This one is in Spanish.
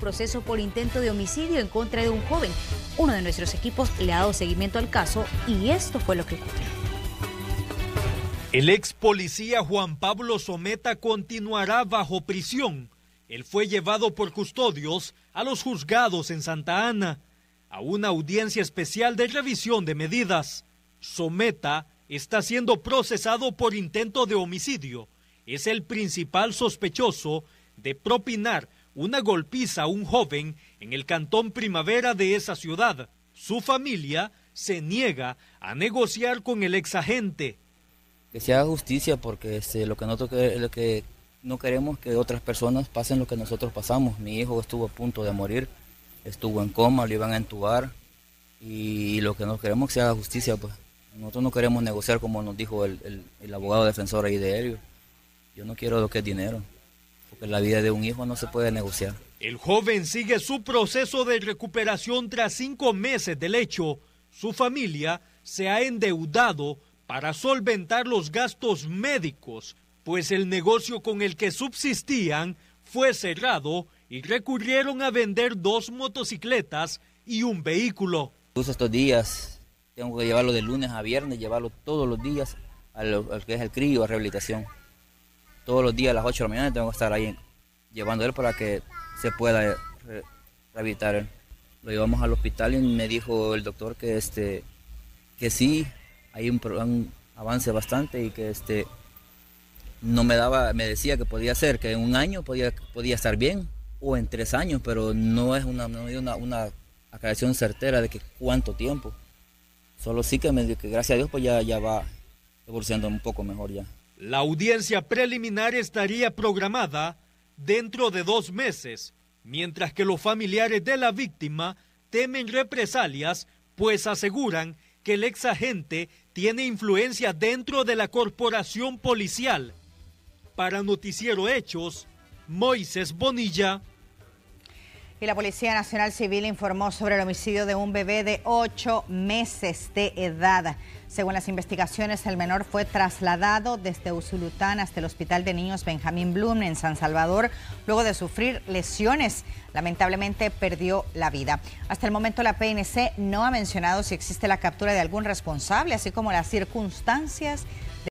proceso por intento de homicidio en contra de un joven. Uno de nuestros equipos le ha dado seguimiento al caso y esto fue lo que ocurrió. El ex policía Juan Pablo Someta continuará bajo prisión. Él fue llevado por custodios a los juzgados en Santa Ana, a una audiencia especial de revisión de medidas. Someta está siendo procesado por intento de homicidio. Es el principal sospechoso de propinar una golpiza a un joven en el cantón Primavera de esa ciudad. Su familia se niega a negociar con el exagente. Que se haga justicia porque lo que no queremos que otras personas pasen lo que nosotros pasamos. Mi hijo estuvo a punto de morir, estuvo en coma, lo iban a entubar y lo que no queremos es que se haga justicia. Pues. Nosotros no queremos negociar como nos dijo el abogado defensor ahí de Helio. Yo no quiero lo que es dinero, porque la vida de un hijo no se puede negociar. El joven sigue su proceso de recuperación tras 5 meses del hecho. Su familia se ha endeudado para solventar los gastos médicos, pues el negocio con el que subsistían fue cerrado y recurrieron a vender 2 motocicletas y un vehículo. Estos días tengo que llevarlo de lunes a viernes, llevarlo todos los días al que es el CRI o a rehabilitación. Todos los días a las 8 de la mañana tengo que estar ahí llevando a él para que se pueda rehabilitar él. Lo llevamos al hospital y me dijo el doctor que sí, hay un avance bastante y que me decía que podía ser, que en 1 año podía estar bien o en 3 años, pero no es una aclaración certera de que cuánto tiempo. Solo sí que gracias a Dios pues ya va evolucionando un poco mejor ya. La audiencia preliminar estaría programada dentro de 2 meses, mientras que los familiares de la víctima temen represalias, pues aseguran que el exagente tiene influencia dentro de la corporación policial. Para Noticiero Hechos, Moisés Bonilla. Y la Policía Nacional Civil informó sobre el homicidio de un bebé de 8 meses de edad. Según las investigaciones, el menor fue trasladado desde Usulután hasta el Hospital de Niños Benjamín Blum en San Salvador, luego de sufrir lesiones. Lamentablemente perdió la vida. Hasta el momento la PNC no ha mencionado si existe la captura de algún responsable, así como las circunstancias